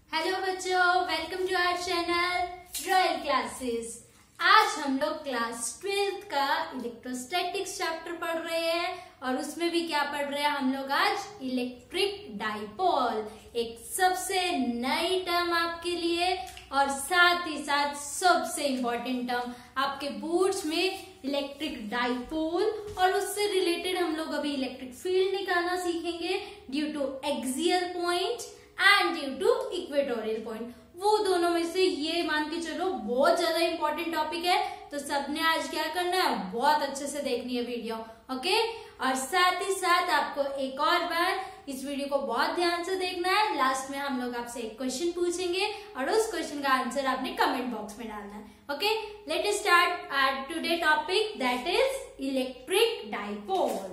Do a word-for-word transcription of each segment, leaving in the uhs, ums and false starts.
Hello बच्चों, welcome to our channel Royal Classes. आज हम लोग क्लास ट्वेल्थ का इलेक्ट्रोस्टैटिक्स चैप्टर पढ़ रहे हैं और उसमें भी क्या पढ़ रहे हैं हम लोग आज इलेक्ट्रिक डाइपोल, एक सबसे नई टर्म आपके लिए और साथ ही साथ सबसे इम्पोर्टेंट टर्म आपके बोर्ड्स में इलेक्ट्रिक डाइपोल। और उससे रिलेटेड हम लोग अभी इलेक्ट्रिक फील्ड निकालना सीखेंगे due to axial point and due to equatorial point. वो दोनों में से ये मान के चलो बहुत ज्यादा इंपॉर्टेंट टॉपिक है, तो सबने आज क्या करना है, बहुत अच्छे से देखनी है वीडियो, ओके। और साथ ही साथ आपको एक और बार इस वीडियो को बहुत ध्यान से देखना है। लास्ट में हम लोग आपसे एक क्वेश्चन पूछेंगे और उस क्वेश्चन का आंसर आपने कमेंट बॉक्स में डालना है, okay. Let us start our today topic, that is electric dipole.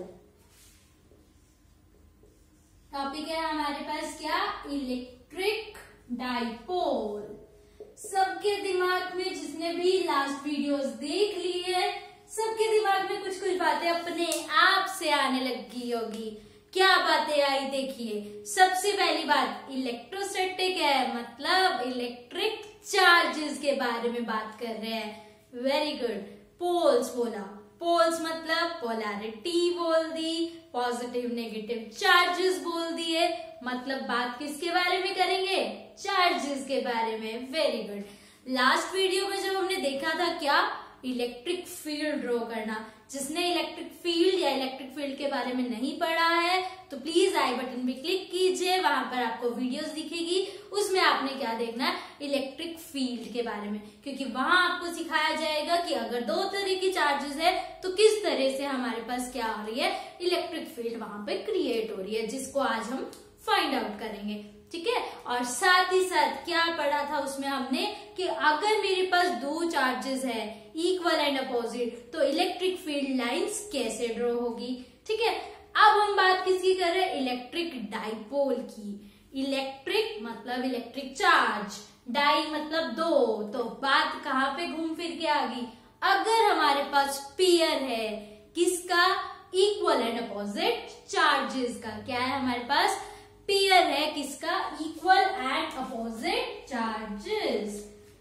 Topic है हमारे पास क्या, इलेक्ट्रिक डाइपोल। सबके दिमाग में, जिसने भी लास्ट वीडियोस देख ली है, सबके दिमाग में कुछ कुछ बातें अपने आप से आने लगी होगी। क्या बातें आई देखिए। सबसे पहली बात, इलेक्ट्रोस्टैटिक है, मतलब इलेक्ट्रिक चार्जेस के बारे में बात कर रहे हैं। Very good. पोल्स बोला, पोल्स मतलब पोलैरिटी बोल दी, पॉजिटिव नेगेटिव चार्जेस बोल दिए, मतलब बात किसके बारे में करेंगे, चार्जेस के बारे में। Very good. लास्ट वीडियो में जब हमने देखा था क्या, इलेक्ट्रिक फील्ड ड्रॉ करना। जिसने इलेक्ट्रिक फील्ड या इलेक्ट्रिक फील्ड के बारे में नहीं पढ़ा है तो प्लीज आई बटन पे क्लिक कीजिए, वहां पर आपको वीडियोस दिखेगी। उसमें आपने क्या देखना है, इलेक्ट्रिक फील्ड के बारे में, क्योंकि वहां आपको सिखाया जाएगा कि अगर दो तरह की चार्जेस है तो किस तरह से हमारे पास क्या हो रही है, इलेक्ट्रिक फील्ड वहां पे क्रिएट हो रही है, जिसको आज हम फाइंड आउट करेंगे, ठीक है। और साथ ही साथ क्या पढ़ा था उसमें हमने कि अगर मेरे पास दो चार्जेस है इक्वल एंड अपोजिट, तो इलेक्ट्रिक फील्ड लाइंस कैसे ड्रॉ होगी, ठीक है। अब हम बात किसकी कर रहे हैं, इलेक्ट्रिक डाइपोल की। इलेक्ट्रिक मतलब इलेक्ट्रिक चार्ज, डाई मतलब दो, तो बात कहाँ पे घूम फिर के आ गई, अगर हमारे पास पेयर है किसका, इक्वल एंड अपोजिट चार्जेस का। क्या है हमारे पास, पेयर है किसका, इक्वल एंड अपोजिट चार्जेस।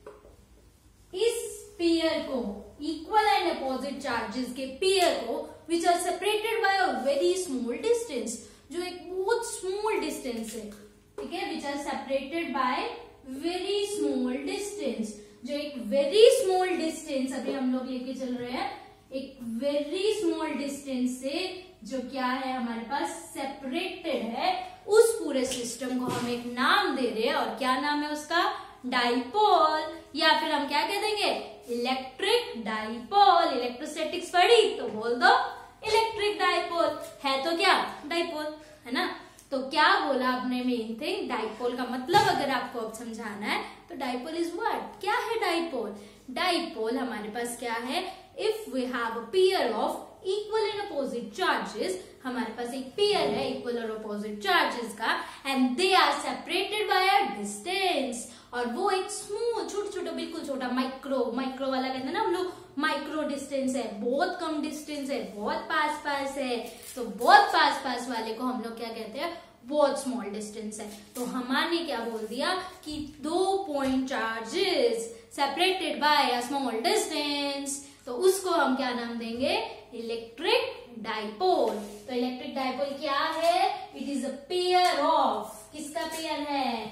इस पेयर को, इक्वल एंड अपोजिट चार्जेस के पेयर को, which are separated by a very small distance, जो एक बहुत स्मॉल डिस्टेंस है, ठीक है, which are separated by very small distance, जो एक वेरी स्मॉल डिस्टेंस अभी हम लोग लेके चल रहे हैं, एक वेरी स्मॉल डिस्टेंस से जो क्या है हमारे पास सेपरेटेड है, उस पूरे सिस्टम को हम एक नाम दे रहे हैं। और क्या नाम है उसका, डाइपोल, या फिर हम क्या कह देंगे, इलेक्ट्रिक डाइपोल। इलेक्ट्रोस्टैटिक्स पढ़ी तो बोल दो इलेक्ट्रिक डाइपोल, है तो क्या, डाइपोल, है ना। तो क्या बोला आपने, मेन थिंग डाइपोल का मतलब अगर आपको अब समझाना है तो डाइपोल इज व्हाट, क्या है डाइपोल। डाइपोल हमारे पास क्या है, if we have a pair of equal and opposite charges, हमारे पास एक पेयर है इक्वल और अपोजिट चार्जेस का, and they are separated by a distance, और वो एक स्मूथ छोटा छोटा बिल्कुल छोटा माइक्रो माइक्रो वाला कहते हैं ना हम लोग, माइक्रो डिस्टेंस है, बहुत कम डिस्टेंस है, बहुत पास पास है, तो बहुत पास पास वाले को हम लोग क्या कहते हैं, बहुत स्मॉल डिस्टेंस है। तो हमने क्या बोल दिया कि दो point charges separated by a small distance, तो उसको हम क्या नाम देंगे, इलेक्ट्रिक डाइपोल। तो इलेक्ट्रिक डाइपोल क्या है, it is a pair of, किसका पेयर है,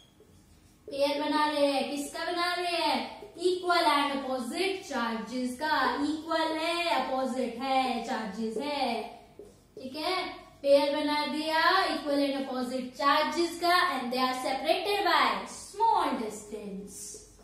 पेयर बना रहे हैं, किसका बना रहे हैं, इक्वल एंड अपोजिट चार्जेस का। इक्वल है, अपोजिट है, चार्जेस है, ठीक है। पेयर बना दिया इक्वल एंड अपोजिट चार्जेस का, and they are separated by small distance.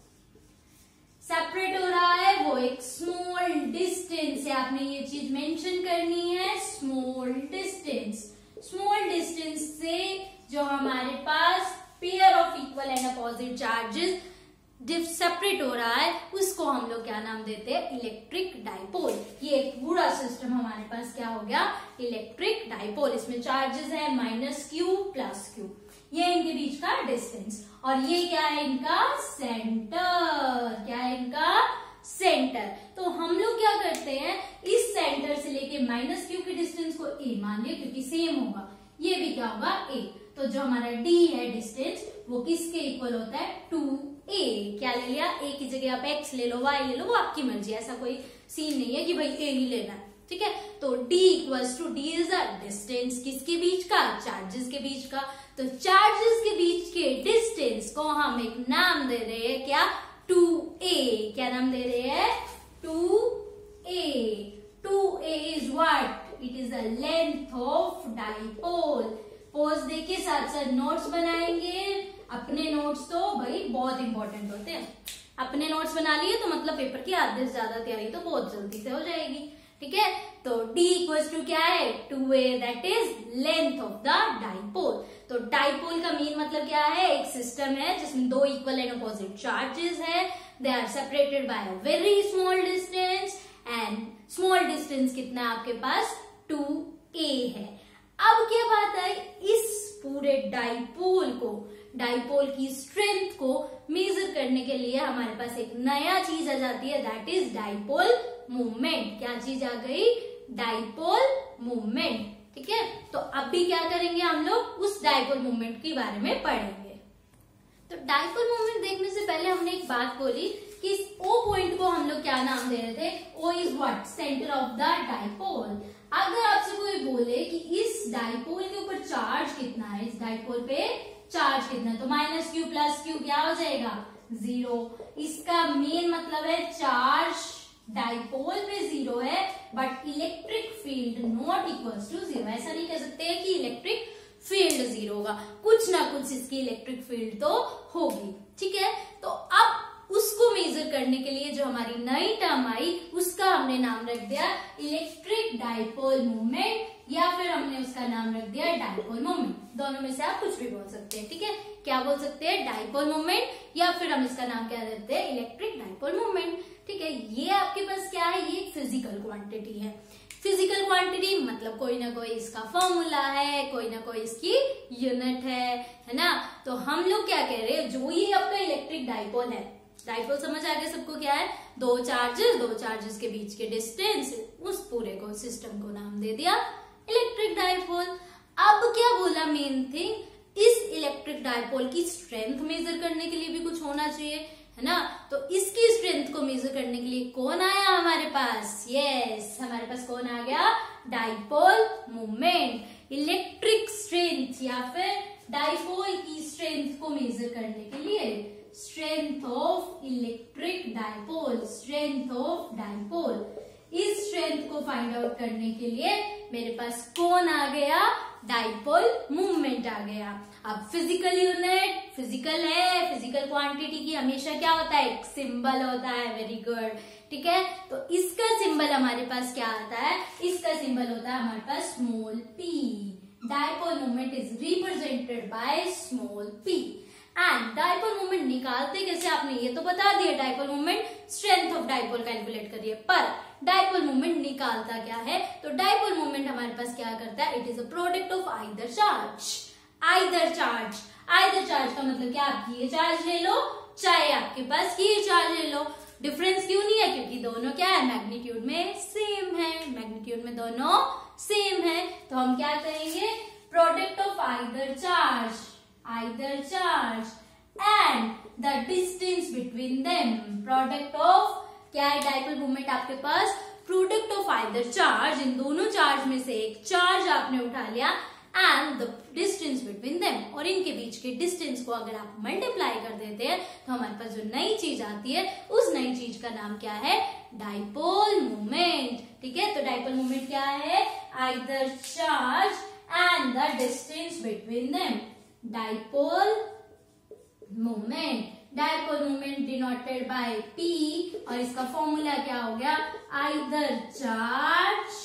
Separate हो रहा है वो एक स्मॉल डिस्टेंस से, आपने ये चीज मेंशन करनी है, स्मॉल डिस्टेंस। स्मॉल डिस्टेंस से जो हमारे पास pair of equal and opposite charges separate हो रहा है, उसको हम लोग क्या नाम देते हैं, इलेक्ट्रिक डाइपोल। ये एक पूरा सिस्टम हमारे पास क्या हो गया, इलेक्ट्रिक डाइपोल। इसमें चार्जेस है माइनस क्यू प्लस क्यू, ये इनके बीच का डिस्टेंस, और ये क्या है इनका सेंटर, क्या है इनका सेंटर। तो हम लोग क्या करते हैं, इस सेंटर से लेके माइनस क्यू के डिस्टेंस को ए मान लिया, क्योंकि सेम होगा, ये भी क्या होगा ए। तो जो हमारा डी है डिस्टेंस वो किसके इक्वल होता है, टू ए। क्या ले लिया, ए की जगह आप एक्स ले लो, वाई ले लो, वो आपकी मर्जी, ऐसा कोई सीन नहीं है कि भाई ए ही लेना है, ठीक है। तो D equals to D is a distance किसके बीच का, चार्जेस के बीच का। तो चार्जेस के बीच के डिस्टेंस को हम एक नाम दे रहे हैं, क्या, टू ए। क्या नाम दे रहे हैं, two A. Two A is what, it is the length of dipole. Pose देके साथ साथ नोट्स बनाएंगे। अपने नोट्स तो भाई बहुत इंपॉर्टेंट होते हैं, अपने नोट्स बना लिए तो मतलब पेपर की आधे से ज्यादा तैयारी तो बहुत जल्दी से हो जाएगी, ठीक है। तो D इक्वल्स टू क्या है, two A, that is length of the dipole. तो डाइपोल का मेन मतलब क्या है, एक सिस्टम है जिसमें दो इक्वल एंड अपोजिट चार्जेस है, they are separated by a very small distance, and small distance कितना है आपके पास, टू ए है। अब क्या बात है, इस पूरे डाइपोल को, डाइपोल की स्ट्रेंथ को मेजर करने के लिए हमारे पास एक नया चीज आ जाती है, दैट इज डाइपोल मूवमेंट। क्या चीज आ गई, डाइपोल मूवमेंट, ठीक है। तो अभी क्या करेंगे हम लोग, उस डाइपोल मूवमेंट के बारे में पढ़ेंगे। तो डाइपोल मूवमेंट देखने से पहले हमने एक बात बोली कि इस O पॉइंट को हम लोग क्या नाम दे रहे थे, O is what, centre of the dipole. अगर आपसे कोई बोले कि इस डाइपोल के ऊपर चार्ज कितना है, इस डाइपोल पे चार्ज कितना है, तो माइनस क्यू प्लस क्यू क्या हो जाएगा, जीरो। इसका मेन मतलब है चार्ज डाइपोल पे जीरो है, but electric field not equals to zero. ऐसा नहीं कह सकते कि इलेक्ट्रिक फील्ड जीरो होगा, कुछ ना कुछ इसकी इलेक्ट्रिक फील्ड तो होगी, ठीक है। तो अब उसको मेजर करने के लिए जो हमारी नई टर्म आई उसका हमने नाम रख दिया इलेक्ट्रिक डाइपोल मूवमेंट, या फिर हमने उसका नाम रख दिया डाइपोल मूवमेंट। दोनों में से आप कुछ भी बोल सकते हैं, ठीक है। क्या बोल सकते हैं, डाइपोल मूवमेंट, या फिर हम इसका नाम क्या देते हैं, इलेक्ट्रिक डाइपोल मूवमेंट, ठीक है। ये आपके पास क्या है, ये फिजिकल क्वांटिटी है। फिजिकल क्वांटिटी मतलब कोई ना कोई इसका फॉर्मूला है, कोई ना कोई इसकी यूनिट है, है ना। तो हम लोग क्या कह रहे हैं, जो ये आपका इलेक्ट्रिक डाइपोल है, डाइपोल समझ आ गया सबको, क्या है, दो चार्जेस, दो चार्जेस के बीच के डिस्टेंस, उस पूरे को सिस्टम को नाम दे दिया इलेक्ट्रिक डाइपोल। अब क्या बोला, मेन थिंग, इस इलेक्ट्रिक डाइपोल की स्ट्रेंथ मेजर करने के लिए भी कुछ होना चाहिए, है ना। तो इसकी स्ट्रेंथ को मेजर करने के लिए कौन आया हमारे पास, यस, हमारे पास कौन आ गया, डाइपोल मूवमेंट। इलेक्ट्रिक स्ट्रेंथ या फिर डाइपोल की स्ट्रेंथ को मेजर करने के लिए, strength of electric dipole, strength of dipole, इस स्ट्रेंथ को फाइंड आउट करने के लिए मेरे पास कौन आ गया, डाइपोल मूवमेंट आ गया। अब फिजिकल यूनिट, फिजिकल है, फिजिकल क्वांटिटी की हमेशा क्या होता है, एक सिंबल होता है, वेरी गुड, ठीक है। तो इसका सिंबल हमारे पास क्या आता है, इसका सिंबल होता है हमारे पास small P. Dipole movement is represented by small P. And dipole movement निकालते कैसे, आपने ये तो बता दिया, dipole movement strength of dipole calculate करिए, पर डाइपोल मूवमेंट निकालता क्या है, तो डाइपोल मूवमेंट हमारे पास क्या करता है, it is a product of either charge, either charge. Either charge का मतलब क्या, आप ये चार्ज ले लो, चाहे आपके पास ये चार्ज ले लो, डिफरेंस क्यों नहीं है, क्योंकि दोनों क्या है, मैग्नीट्यूड में सेम है, मैग्नीट्यूड में दोनों सेम है। तो हम क्या कहेंगे, product of either charge, either charge and the distance between them, product of क्या है, डाइपोल मूवमेंट आपके पास प्रोडक्ट ऑफ आइदर चार्ज, इन दोनों चार्ज में से एक चार्ज आपने उठा लिया, and the distance between them, और इनके बीच के डिस्टेंस को अगर आप मल्टीप्लाई कर देते हैं तो हमारे पास जो नई चीज आती है, उस नई चीज का नाम क्या है, डाइपोल मूवमेंट, ठीक है। तो डाइपोल मूवमेंट क्या है, either charge and the distance between them, dipole movement. Dipole movement denoted by P, और इसका फॉर्मूला क्या हो गया, either charge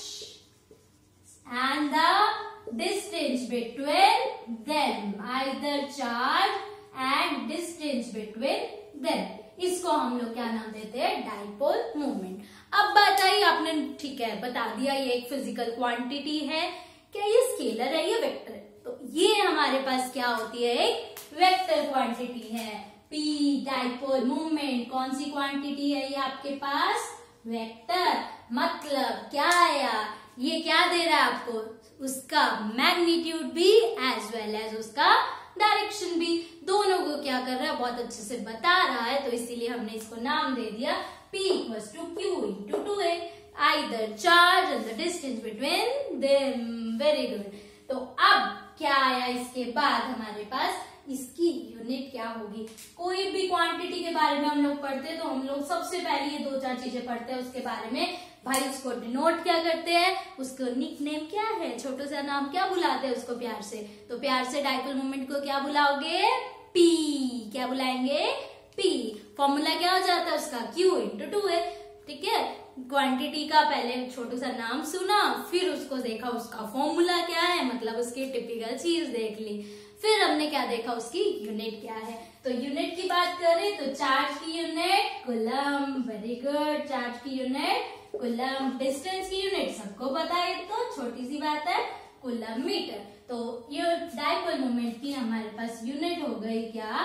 and the distance between them, either charge and distance between them, इसको हम लोग क्या नाम देते हैं, डाइपोल मूवमेंट। अब बात आई, आपने ठीक है बता दिया ये एक फिजिकल क्वांटिटी है, क्या ये स्केलर है, ये वेक्टर है, तो ये हमारे पास क्या होती है, एक वेक्टर क्वांटिटी है। P डाइपोल मूवमेंट कौन सी क्वांटिटी है, ये आपके पास वेक्टर, मतलब क्या आया, ये क्या दे रहा है आपको, उसका मैग्नीट्यूड भी एज वेल एज उसका डायरेक्शन भी, दोनों को क्या कर रहा है, बहुत अच्छे से बता रहा है। तो इसीलिए हमने इसको नाम दे दिया P equals to Q into two A, either charge and the distance between them. Very good. तो अब क्या आया इसके बाद हमारे पास, इसकी यूनिट क्या होगी। कोई भी क्वांटिटी के बारे में हम लोग पढ़ते हैं तो हम लोग सबसे पहले ये दो चार चीजें पढ़ते हैं उसके बारे में। भाई उसको डिनोट क्या करते हैं, उसको निक नेम क्या है, छोटा सा नाम क्या बुलाते हैं उसको प्यार से, तो प्यार से डाइपोल मोमेंट को क्या बुलाओगे, पी। क्या बुलाएंगे, पी। फॉर्मूला क्या हो जाता है उसका, क्यू इंटू टू ए। ठीक है, क्वांटिटी का पहले छोटा सा नाम सुना, फिर उसको देखा उसका फॉर्मूला क्या है, मतलब उसकी टिपिकल चीज देख ली, फिर हमने क्या देखा, उसकी यूनिट क्या है। तो यूनिट की बात करें तो चार्ज की unit coulomb, very good, charge की यूनिट कूलम। डिस्टेंस की यूनिट सबको पता है, तो छोटी सी बात है, कूलम मीटर। तो ये डाइपोल मोमेंट की हमारे पास यूनिट हो गई क्या,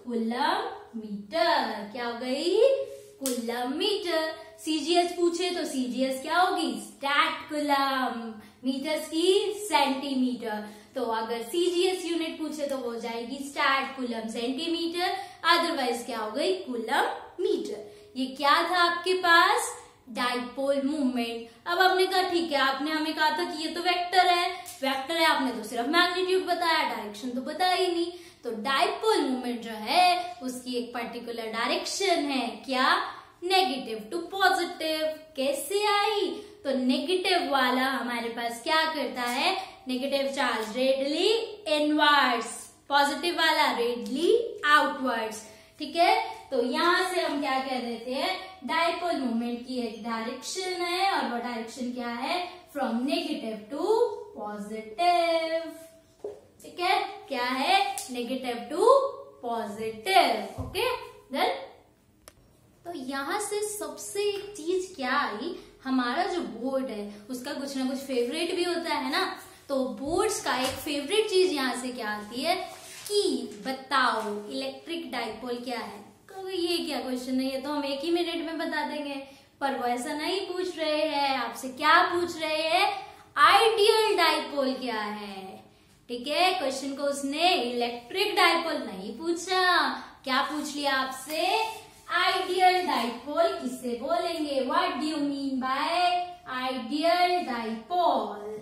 कूलम मीटर। क्या हो गई, कूलम मीटर। सीजीएस पूछे तो सीजीएस क्या होगी, स्टैट कूलम। मीटर्स की सेंटीमीटर, तो अगर सीजीएस यूनिट पूछे तो हो जाएगी स्टैट कूलम सेंटीमीटर, अदरवाइज क्या हो गई, कूलम मीटर। ये क्या था आपके पास, डाइपोल मूवमेंट। अब आपने कहा ठीक है, आपने हमें कहा था कि ये तो वेक्टर है, वेक्टर है, आपने तो सिर्फ मैग्नीट्यूड बताया, डायरेक्शन तो बताया ही नहीं। तो डाइपोल मूवमेंट जो है उसकी एक पर्टिकुलर डायरेक्शन है, क्या, नेगेटिव टू पॉजिटिव। कैसे आई, तो नेगेटिव वाला हमारे पास क्या करता है, negative charge radially inwards, positive वाला रेडियली आउटवर्ड्स। ठीक है, तो यहां से हम क्या कह देते हैं, डाइपोल मोमेंट की एक डायरेक्शन है, और वो डायरेक्शन क्या है, फ्रॉम नेगेटिव टू पॉजिटिव। ठीक है, क्या है, negative to positive. Okay, then तो यहां से सबसे एक चीज क्या आई, हमारा जो बोर्ड है उसका कुछ ना कुछ फेवरेट भी होता है ना, तो बोर्ड्स का एक फेवरेट चीज यहां से क्या आती है कि बताओ इलेक्ट्रिक डाइपोल क्या है। ये क्या क्वेश्चन है, ये तो हम एक ही मिनट में बता देंगे, पर वो ऐसा नहीं पूछ रहे हैं, आपसे क्या पूछ रहे हैं, आइडियल डाइपोल क्या है। ठीक है, क्वेश्चन को उसने इलेक्ट्रिक डाइपोल नहीं पूछा, क्या पूछ लिया आपसे, आइडियल डाइपोल किससे बोलेंगे, what do you mean by ideal dipole.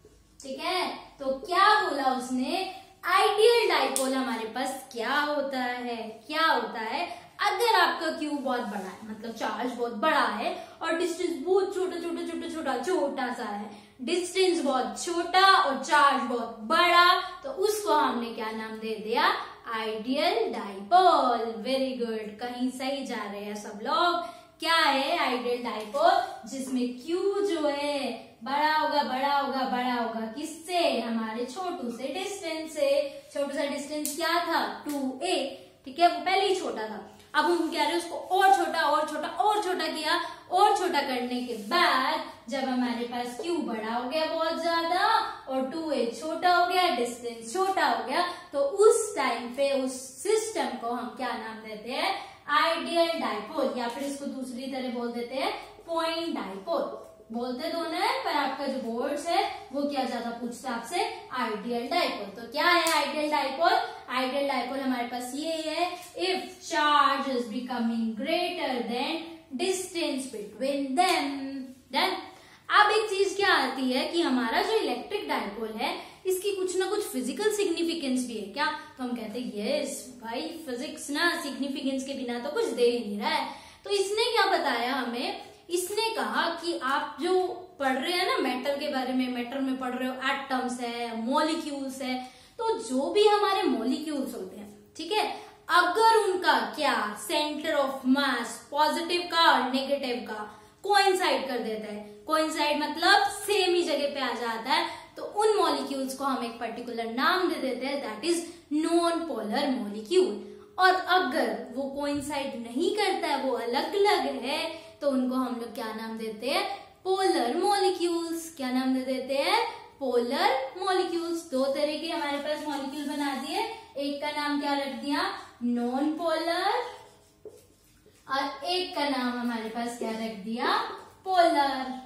ठीक है, तो क्या बोला उसने, आइडियल डाइपोल हमारे पास क्या होता है, क्या होता है, अगर आपका क्यू बहुत बड़ा है, मतलब चार्ज बहुत बड़ा है और डिस्टेंस बहुत छोटा छोटा छोटा छोटा छोटा सा है, डिस्टेंस बहुत छोटा और चार्ज बहुत बड़ा, तो उसको हमने क्या नाम दे दिया, आइडियल डाइपोल। वेरी गुड, कहीं सही जा रहे हैं सब लोग। क्या है आइडियल डाइपोल, जिसमें Q जो है बड़ा होगा बड़ा होगा बड़ा होगा किससे, हमारे छोटू से डिस्टेंस से। छोटू सा डिस्टेंस क्या था, टू ए। ठीक है, वो पहले ही छोटा था, अब हम क्या रहे हैं, उसको और छोटा और छोटा और छोटा किया, और छोटा करने के बाद जब हमारे पास Q बड़ा हो गया बहुत ज्यादा और टू ए छोटा हो गया, डिस्टेंस छोटा हो गया, तो उस टाइम पे उस सिस्टम को हम क्या नाम देते हैं, आइडियल डाइपोल, या फिर इसको दूसरी तरह बोल देते हैं पॉइंट डाइपोल। बोलते दोनों है, पर आपका जो बोर्ड्स है वो क्या ज्यादा पूछता है आपसे, आइडियल डाइपोल। तो क्या है आइडियल डाइपोल, आइडियल डाइपोल हमारे पास ये है, if charge is becoming greater than distance between them. Then अब एक चीज क्या आती है कि हमारा जो इलेक्ट्रिक डाइपोल है इसकी कुछ ना कुछ फिजिकल सिग्निफिकेंस भी है क्या, तो हम कहते हैं यस भाई, फिजिक्स ना सिग्निफिकेंस के बिना तो कुछ दे ही नहीं रहा है। तो इसने क्या बताया हमें, इसने कहा कि आप जो पढ़ रहे हैं ना मेटल के बारे में, मेटल में पढ़ रहे हो एटम्स है, मॉलिक्यूल्स है, तो जो भी हमारे मॉलिक्यूल्स होते हैं, ठीक है, अगर उनका क्या सेंटर ऑफ मास पॉजिटिव का और नेगेटिव का कोइंसाइड कर देता है, कोइंसाइड मतलब सेम ही जगह पे आ जाता है, तो उन मॉलिक्यूल्स को हम एक पर्टिकुलर नाम दे देते हैं, that is non polar molecule. और अगर वो कोइंसाइड नहीं करता है, वो अलग अलग है, तो उनको हम लोग क्या नाम देते हैं, पोलर मॉलिक्यूल्स। क्या नाम दे देते हैं, पोलर मॉलिक्यूल्स। दो तरह के हमारे पास मॉलिक्यूल बना दिए, एक का नाम क्या रख दिया, नॉन पोलर, और एक का नाम हमारे पास क्या रख दिया, पोलर।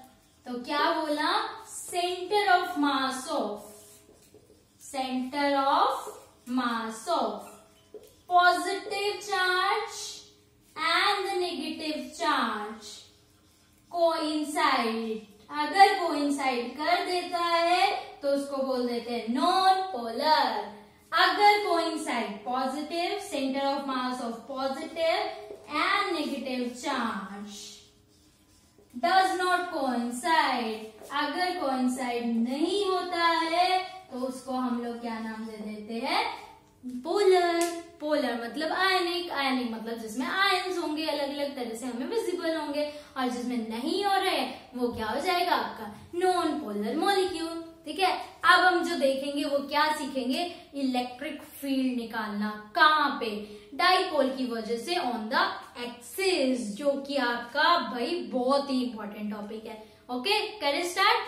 तो क्या बोला, centre of mass of, centre of mass of positive charge and the negative charge coincide. अगर कोइंसाइड कर देता है तो उसको बोल देते हैं नॉन पोलर। अगर coincide positive, centre of mass of positive and negative charge does not coincide, अगर कोइंसाइड नहीं होता है तो उसको हम लोग क्या नाम दे देते हैं, पोलर। पोलर मतलब आयनिक, आयनिक मतलब जिसमें आयंस होंगे अलग अलग तरह से हमें विजिबल होंगे, और जिसमें नहीं हो रहे वो क्या हो जाएगा आपका नॉन पोलर मॉलिक्यूल। ठीक है, अब हम जो देखेंगे वो क्या सीखेंगे, इलेक्ट्रिक फील्ड निकालना। कहाँ पे, डाइपोल की वजह से ऑन द एक्सिस, जो कि आपका भाई बहुत ही इंपॉर्टेंट टॉपिक है। ओके, करें स्टार्ट।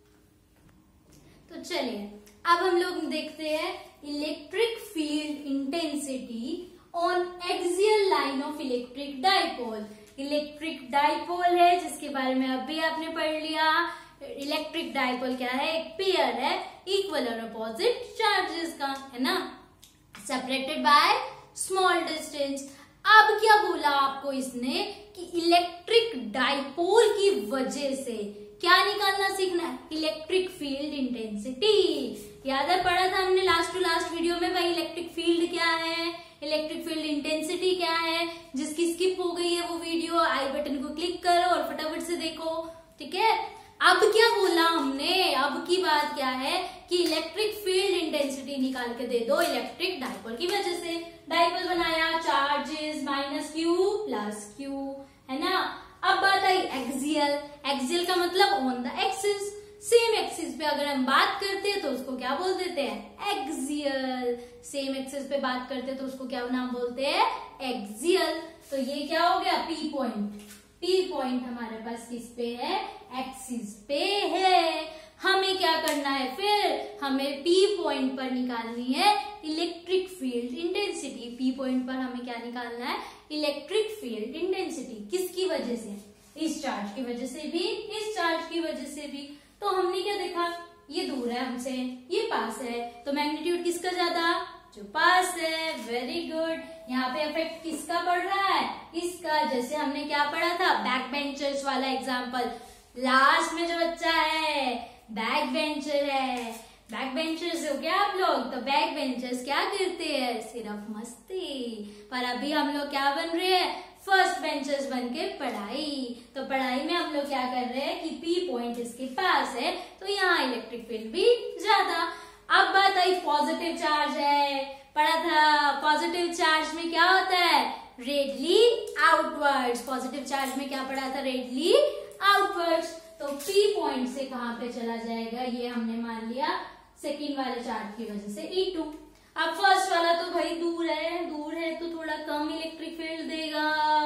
तो चलिए अब हम लोग देखते हैं electric field intensity on axial line of electric dipole. Electric dipole है जिसके बारे में अभी आपने पढ़ लिया। इलेक्ट्रिक डाइपोल क्या है, एक पेयर है इक्वल और अपोजिट चार्जेस का, है ना, सेपरेटेड बाय स्मॉल डिस्टेंस। अब क्या बोला आपको इसने कि इलेक्ट्रिक डाइपोल की वजह से क्या निकालना सीखना है, इलेक्ट्रिक फील्ड इंटेंसिटी। याद है, पढ़ा था हमने लास्ट टू लास्ट वीडियो में भाई इलेक्ट्रिक फील्ड क्या है, इलेक्ट्रिक फील्ड इंटेंसिटी क्या है। जिसकी स्किप हो गई है वो वीडियो आई बटन को क्लिक करो और फटाफट से देखो। ठीक है, अब क्या बोला हमने, अब की बात क्या है कि इलेक्ट्रिक फील्ड इंटेंसिटी निकाल के दे दो इलेक्ट्रिक डाइपोल की वजह से। डाइपोल बनाया, charges minus Q plus Q, है ना। अब बात आई एक्सियल। एक्सियल का मतलब on the axis, same axis पे अगर हम बात करते हैं तो उसको क्या बोल देते हैं, एक्सियल। सेम एक्सिस पे बात करते हैं तो उसको क्या नाम बोलते हैं, एक्सियल। तो ये क्या हो गया, पी पॉइंट। पी पॉइंट हमारे पास किस पे है, एक्सिस पे है। हमें क्या करना है फिर, हमें पी पॉइंट पर निकालनी है electric field intensity. P point पर हमें क्या निकालना है, इलेक्ट्रिक फील्ड इंटेंसिटी। किसकी वजह से, इस चार्ज की वजह से भी, इस चार्ज की वजह से भी। तो हमने क्या देखा, ये दूर है हमसे, ये पास है, तो मैग्नीट्यूड किसका ज्यादा, जो पास है। Very good. यहाँ पे इफेक्ट किसका पड़ रहा है, इसका। जैसे हमने क्या पढ़ा था, बैक बेंचर्स वाला एग्जाम्पल। लास्ट में जो बच्चा है बैक बेंचर है, बैक बेंचर्स हो क्या आप लोग। तो बैक बेंचर्स क्या करते हैं, सिर्फ मस्ती। पर अभी हम लोग क्या बन रहे हैं, फर्स्ट बेंचर्स बन के पढ़ाई। तो पढ़ाई में हम लोग क्या कर रहे हैं कि पी पॉइंट इसके पास है तो यहाँ इलेक्ट्रिक फील्ड भी ज्यादा। अब बात आई पॉजिटिव चार्ज है, पढ़ा था पॉजिटिव चार्ज में क्या होता है, रेडली आउटवर्ड्स। पॉजिटिव चार्ज में क्या पढ़ा था, रेडली आउटवर्ड्स। तो पी पॉइंट से कहाँ पे चला जाएगा, ये हमने मान लिया सेकेंड वाले चार्ज की वजह से ई टू। अब फर्स्ट वाला तो भाई दूर है, दूर है तो थोड़ा कम इलेक्ट्रिक फील्ड देगा,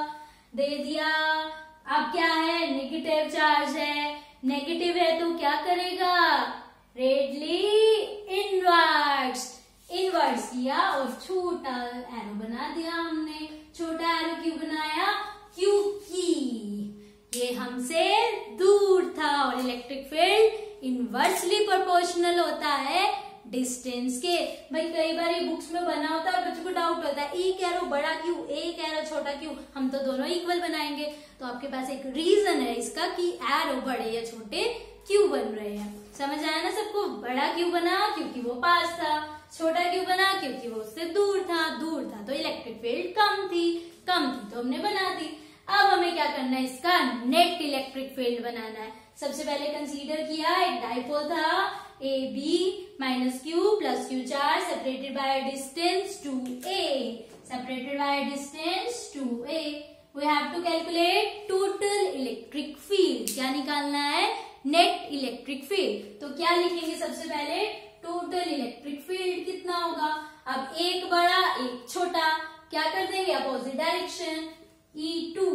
दे दिया। अब क्या है, नेगेटिव चार्ज है, नेगेटिव है तो क्या करेगा, रेडली इनवर्ड्स। इनवर्ड्स किया और छोटा एरो बना दिया हमने। छोटा एरो क्यों बनाया, क्योंकि ये हमसे दूर था और इलेक्ट्रिक फील्ड इनवर्सली प्रोपोर्शनल होता है डिस्टेंस के। भाई कई बार ये बुक्स में बना होता है, बच्चों को डाउट होता है एक एरो बड़ा क्यों, एक एरो छोटा क्यों, हम तो दोनों इक्वल बनाएंगे। तो आपके पास एक रीजन है इसका कि एरो बड़े या छोटे क्यों बन रहे हैं। समझ आया ना सबको, बड़ा क्यों बना क्योंकि वो पास था, छोटा क्यों बना क्योंकि वो उससे दूर था, दूर था तो इलेक्ट्रिक फील्ड कम थी, कम थी तो हमने बना दी। अब हमें क्या करना है, इसका नेट इलेक्ट्रिक फील्ड बनाना है। सबसे पहले कंसीडर किया एक डाइपोल था, A B minus Q plus Q charge separated by distance two A, separated by distance two A. We have to calculate total electric field. क्या निकालना है, नेट इलेक्ट्रिक फील्ड। तो क्या लिखेंगे सबसे पहले, टोटल इलेक्ट्रिक फील्ड कितना होगा। अब एक बड़ा एक छोटा, क्या कर देंगे opposite direction, E two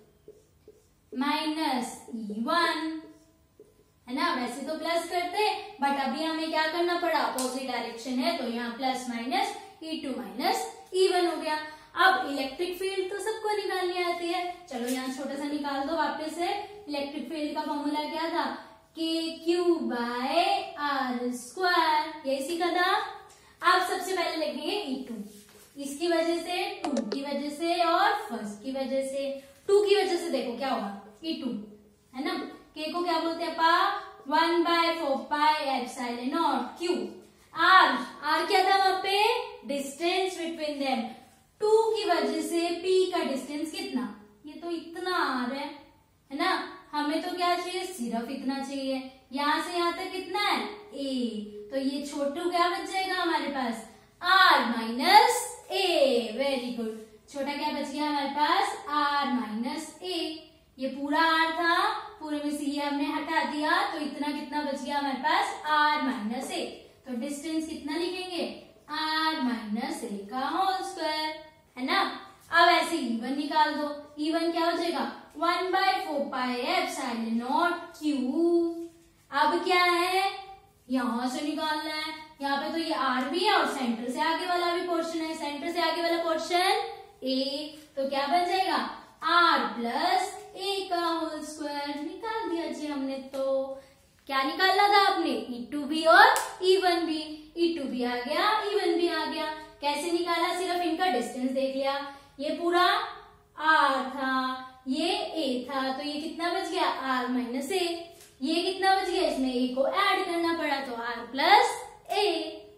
minus E one, है ना। वैसे तो प्लस करते बट अभी हमें क्या करना पड़ा, अपोजिट डायरेक्शन है तो यहाँ plus minus E two minus E one हो गया। अब इलेक्ट्रिक फील्ड तो सबको निकालनी आती है, चलो यहाँ छोटा सा निकाल दो वापस से। इलेक्ट्रिक फील्ड का फॉर्मूला क्या था, के क्यू बाय आर स्क्वायर, यही सीखा था। अब सबसे पहले लिखेंगे ई टू, इसकी वजह से, टू की वजह से और फर्स्ट की वजह से। टू की वजह से देखो क्या होगा, ई टू है ना, के को क्या बोलते हैं पा, one by four pi epsilon naught Q. R, R क्या था वहां पे, डिस्टेंस बिटवीन देम। टू की वजह से पी का डिस्टेंस कितना, ये तो इतना आर है, है ना, हमें तो क्या चाहिए, सिर्फ इतना चाहिए, यहां से यहां तक कितना है, ए, तो ये छोटू क्या बच जाएगा हमारे पास, R minus A. Very good, छोटा क्या बच गया हमारे पास, आर माइनस ए। ये पूरा आर था, पूरे में से ये हमने हटा दिया, तो इतना कितना बच गया हमारे पास, आर माइनस ए। तो डिस्टेंस कितना लिखेंगे, आर माइनस ए का होल स्क्वायर, है ना। अब ऐसे इवन निकाल दो, इवन क्या हो जाएगा, one by four pi epsilon naught Q. अब क्या है, यहां से निकालना है, यहाँ पे तो ये आर भी है और सेंटर से आगे वाला भी पोर्शन है, सेंटर से आगे वाला पोर्शन ए, तो क्या बन जाएगा, आर प्लस ए का होल स्क्वायर। निकाल दिया जी हमने। तो क्या निकालना था आपने, ई टू भी और ई वन भी, ई टू भी आ गया, ई वन भी आ गया। कैसे निकाला, सिर्फ इनका डिस्टेंस देख लिया, ये पूरा आर था, ये ए था, तो ये कितना बच गया, आर माइनस ए। ये कितना बच गया, इसमें ए को ऐड करना पड़ा, तो आर प्लस ए।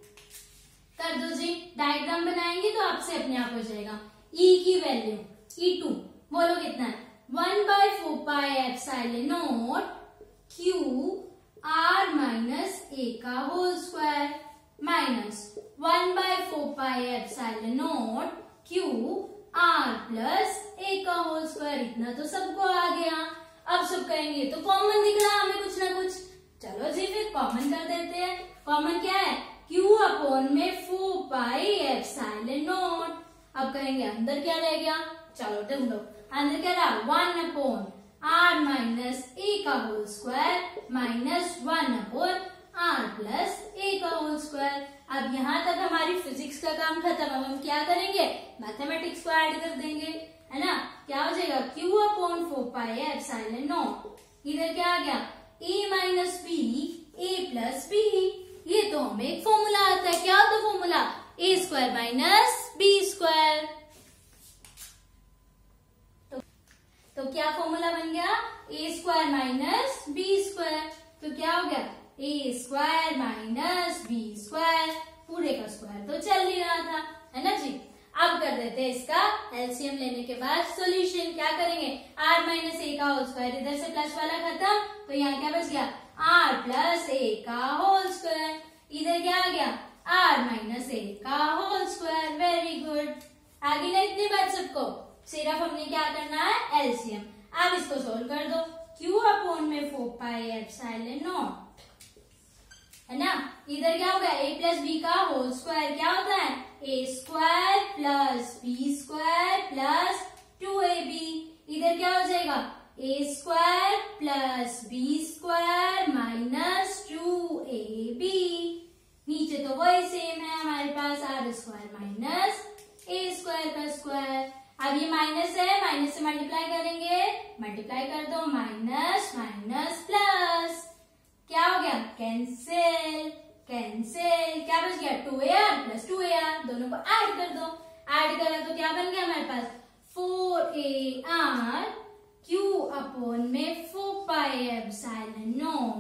कर दो जी, डायग्राम बनाएंगे तो आपसे अपने आप हो जाएगा। ई की वैल्यू, ई टू बोलो कितना है, one by four pi epsilon naught Q R minus A का whole square minus one by four pi epsilon naught Q R plus A का होल स्क्वायर। इतना तो सबको आ गया। अब सब करेंगे तो कॉमन दिख रहा हमें कुछ ना कुछ, चलो जी फिर कॉमन कर देते हैं। कॉमन क्या है, क्यू अपॉन में फोर पाई एप्सिलॉन नॉट। अब करेंगे अंदर क्या रह गया, चलो देख लो, अंदर क्या रहा, one upon R minus A का whole square minus one upon R plus A का होल स्क्वायर। अब यहाँ तक हमारी फिजिक्स का काम खत्म। अब हम क्या करेंगे, मैथमेटिक्स को ऐड कर देंगे, है ना। क्या हो जाएगा, Q upon four pi epsilon naught, इधर क्या आ गया, A minus B A plus B. ये तो हमें एक फॉर्मूला आता है, क्या होता है formula, A square minus B square. तो, तो क्या फॉर्मूला बन गया, A square minus B square. तो क्या हो गया, A square minus B square, पूरे का स्क्वायर तो चल ही रहा था, है ना जी। अब कर देते हैं इसका एलसीएम लेने के बाद सॉल्यूशन। क्या करेंगे, आर माइनस ए का होल स्क्वायर, इधर से प्लस वाला खत्म, तो यहाँ क्या बच गया, आर प्लस ए का होल स्क्वायर। इधर क्या आ गया, आर माइनस ए का होल स्क्वायर। वेरी गुड, आगे ना इतनी बात सबको, सिर्फ हमने क्या करना है, एलसीएम। अब इसको सोल्व कर दो, क्यू अपॉन में फोर पाई एप्सिलॉन नॉट, है ना। इधर क्या होगा, ए प्लस बी का होल स्क्वायर क्या होता है, A square plus B square plus two A B. इधर क्या हो जाएगा, A square plus B square minus two A B. नीचे तो वही सेम है हमारे पास, R square minus A square का स्क्वायर। अब ये माइनस है, माइनस से मल्टीप्लाई करेंगे, मल्टीप्लाई कर दो, माइनस माइनस प्लस, क्या हो गया, कैंसिल कैंसिल। क्या बच गया, two A R plus two A R, दोनों को ऐड कर दो। ऐड करा तो क्या बन गया हमारे पास, four A R Q upon में four pi epsilon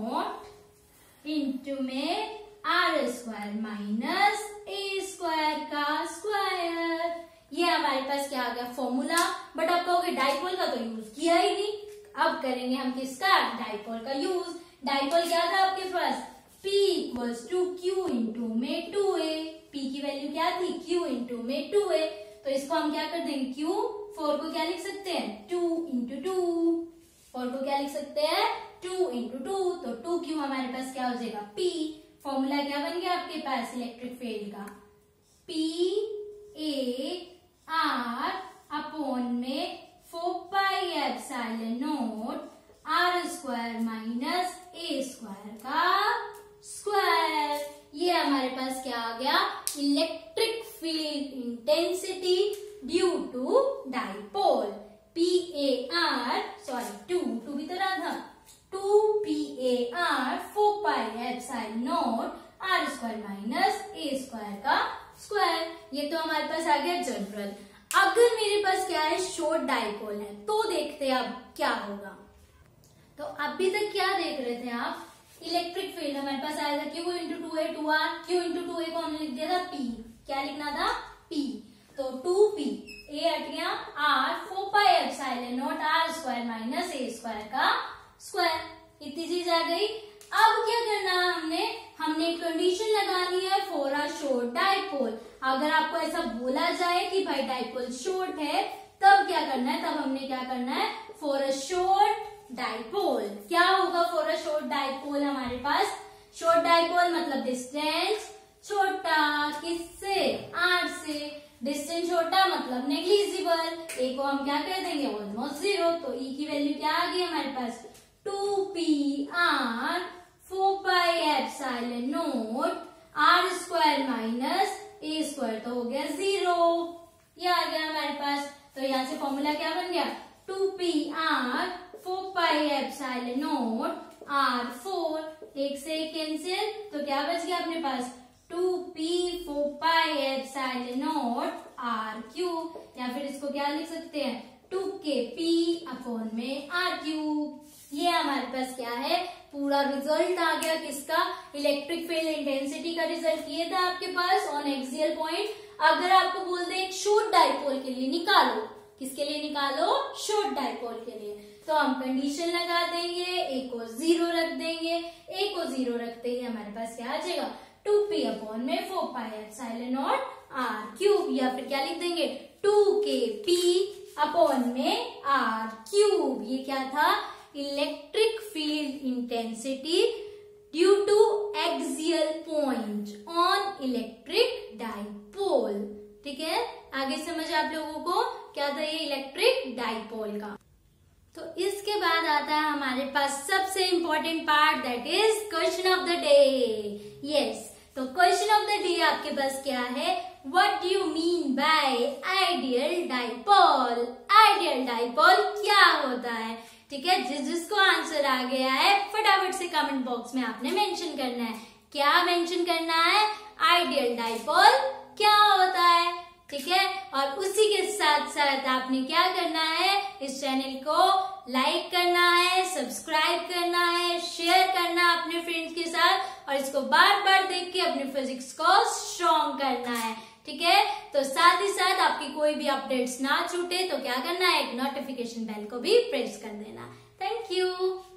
naught into में R square minus A square का स्क्वायर। ये हमारे पास क्या आ गया, फॉर्मूला। बट आप कहोगे डाइपोल का तो यूज किया ही नहीं। अब करेंगे हम किसका, डाइपोल का यूज। डाइपोल क्या था आपके पास, P equals to Q into में टू ए। P की वैल्यू क्या थी, Q इंटू में टू ए। तो इसको हम क्या कर देंगे, Q, फोर को क्या लिख सकते हैं, टू इंटू टू। फोर को क्या लिख सकते हैं, टू इंटू टू। तो टू क्यू हमारे पास क्या हो जाएगा, P। फॉर्मूला क्या बन गया आपके पास इलेक्ट्रिक फील्ड का, P ए आर अपॉन में four pi epsilon naught R square minus A square का स्क्वायर। ये हमारे पास क्या आ गया, electric field intensity due to dipole. P A R, sorry two two की तरह था, टू पी ए अगर मेरे पास क्या है, शॉर्ट डाइपोल है, तो देखते हैं अब क्या होगा। तो अभी तक क्या देख रहे थे आप, इलेक्ट्रिक फील्ड हमारे पास आया था Q into two A two R, Q into two A को हमने लिख दिया था पी, क्या लिखना था पी, तो टू पी, ए हट गया, R four pi epsilon naught R square minus A square का स्क्वायर, इतनी चीज आ गई। अब क्या करना है हमने, हमने एक कंडीशन लगानी है फॉर अ शॉर्ट डाइपोल। अगर आपको ऐसा बोला जाए कि भाई डाइपोल शॉर्ट है, तब क्या करना है, तब हमने क्या करना है, फॉर अ शॉर्ट डाइपोल। क्या होगा फॉर अ शॉर्ट डाइपोल, हमारे पास शॉर्ट डाइपोल मतलब डिस्टेंस छोटा, किससे, आर से, डिस्टेंस छोटा मतलब नेग्लिजिबल, ए को हम क्या कर देंगे, ऑलमोस्ट जीरो, तो ई की वैल्यू क्या आ गई हमारे पास, two P R four pi epsilon naught R square minus A square, तो हो गया जीरो, ये आ गया हमारे पास। तो यहाँ से फॉर्मूला क्या बन गया, two P R four pi epsilon naught R four, एक से एक कैंसिल, तो क्या बच गया अपने पास, two P four pi epsilon naught are cube, या फिर इसको क्या लिख सकते हैं, टू के पी अपॉन में आर क्यूब। ये हमारे पास क्या है, पूरा रिजल्ट आ गया किसका, इलेक्ट्रिक फील्ड इंटेंसिटी का रिजल्ट ये था आपके पास ऑन एक्सियल पॉइंट। अगर आपको बोल दे एक शॉर्ट डाइपोल के लिए निकालो, किसके लिए निकालो, शॉर्ट डाइपोल के लिए, तो हम कंडीशन लगा देंगे, ए को जीरो रख देंगे, ए को जीरो रखते ही हमारे पास क्या आ जाएगा, टू पी अपॉन में four pi epsilon naught are cube, या फिर क्या लिख देंगे, टू के पी अपॉन में आर क्यूब। ये क्या था, electric field intensity due to axial point on electric dipole. ठीक है, आगे समझ आप लोगों को क्या था ये इलेक्ट्रिक डाइपोल का। तो इसके बाद आता है हमारे पास सबसे important part, that is question of the day. Yes, तो क्वेश्चन ऑफ द डे आपके पास क्या है, what do you mean by ideal dipole. Ideal dipole क्या होता है, ठीक है, जिस जिसको आंसर आ गया है फटाफट से कमेंट बॉक्स में आपने मेंशन करना है। क्या मेंशन करना है, आइडियल डाइपोल क्या होता है, ठीक है। और उसी के साथ साथ आपने क्या करना है, इस चैनल को लाइक करना है, सब्सक्राइब करना है, शेयर करना है अपने फ्रेंड्स के साथ, और इसको बार बार देख के अपने फिजिक्स को स्ट्रॉन्ग करना है, ठीक है। तो साथ ही साथ आपकी कोई भी अपडेट्स ना छूटे तो क्या करना है, एक नोटिफिकेशन बेल को भी प्रेस कर देना। Thank you.